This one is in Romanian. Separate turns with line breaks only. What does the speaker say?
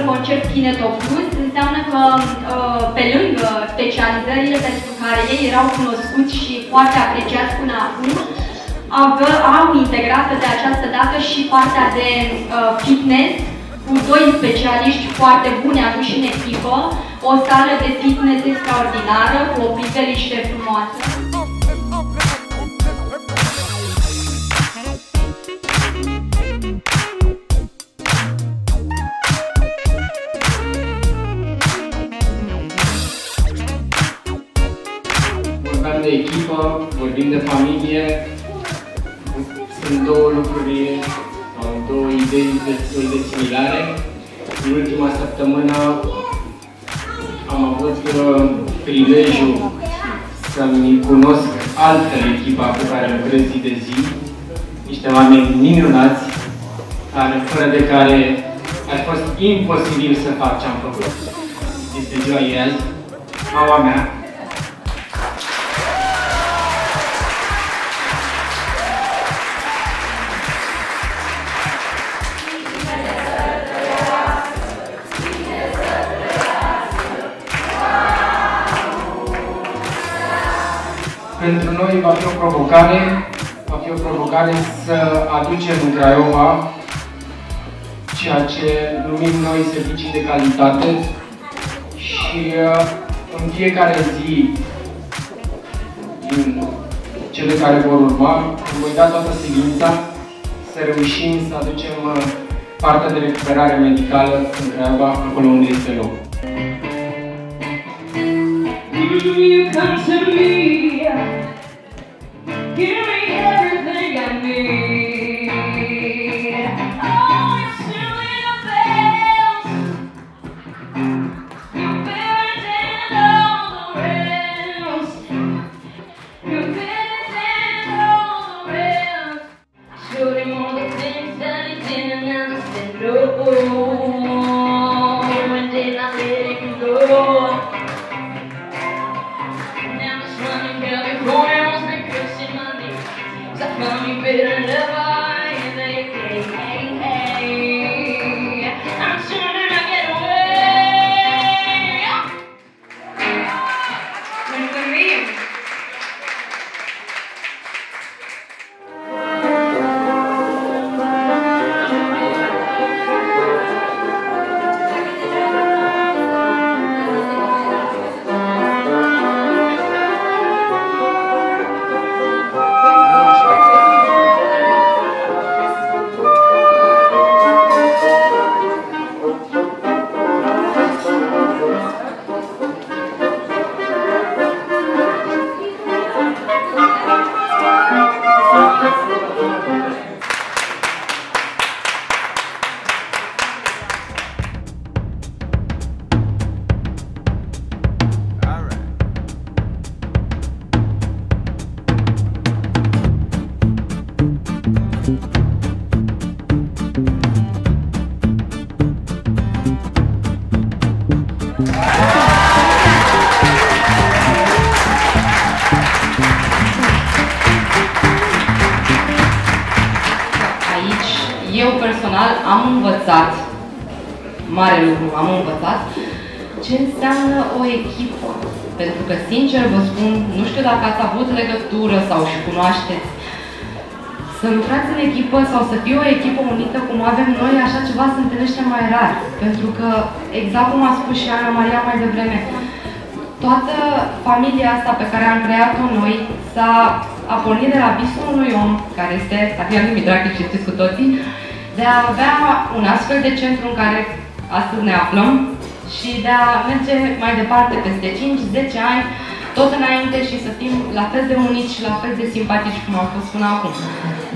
concept Kineto Plus înseamnă că pe lângă specializările pentru care ei erau cunoscuți și foarte apreciați până acum, au integrată de această dată și partea de fitness, cu doi specialiști foarte buni aduși în echipă, o sală de fitness extraordinară, cu o priveliște frumoasă.
Vorbeam de echipă, vorbim de familie, sunt două lucruri, două idei destul de similare. În ultima săptămână am avut prilejul să-mi cunosc altfel echipa cu care lucrez zi de zi, niște oameni minunați, fără de care ar fi fost imposibil să fac ce am făcut. Este ziua ei azi, mama mea. Pentru noi va fi o provocare să aducem în Craiova ceea ce numim noi servicii de calitate și în fiecare zi din cele care vor urma, voi da toată silința să reușim să aducem partea de recuperare medicală în Craiova, acolo unde este loc.
You come to me, give me everything I need. Oh, you're still in the bells. You're better than all the rest. You're better than all the rest. Showed him all the things that he didn't understand. No, and then I let him go. I'm better lover in the I'm sure that I get away when we leave.
Eu personal am învățat, mare lucru, am învățat ce înseamnă o echipă. Pentru că, sincer vă spun, nu știu dacă ați avut legătură sau și cunoașteți, să lucrați în echipă sau să fie o echipă unită cum avem noi, așa ceva se întâlnește mai rar. Pentru că, exact cum a spus și Ana Maria mai devreme, toată familia asta pe care am creat-o noi a pornit de la visul unui om, care este Tatiana Dumitrache, și știți cu toții, de a avea un astfel de centru în care astăzi ne aflăm și de a merge mai departe peste 5-10 ani, tot înainte, și să fim la fel de uniți și la fel de simpatici cum am fost până acum.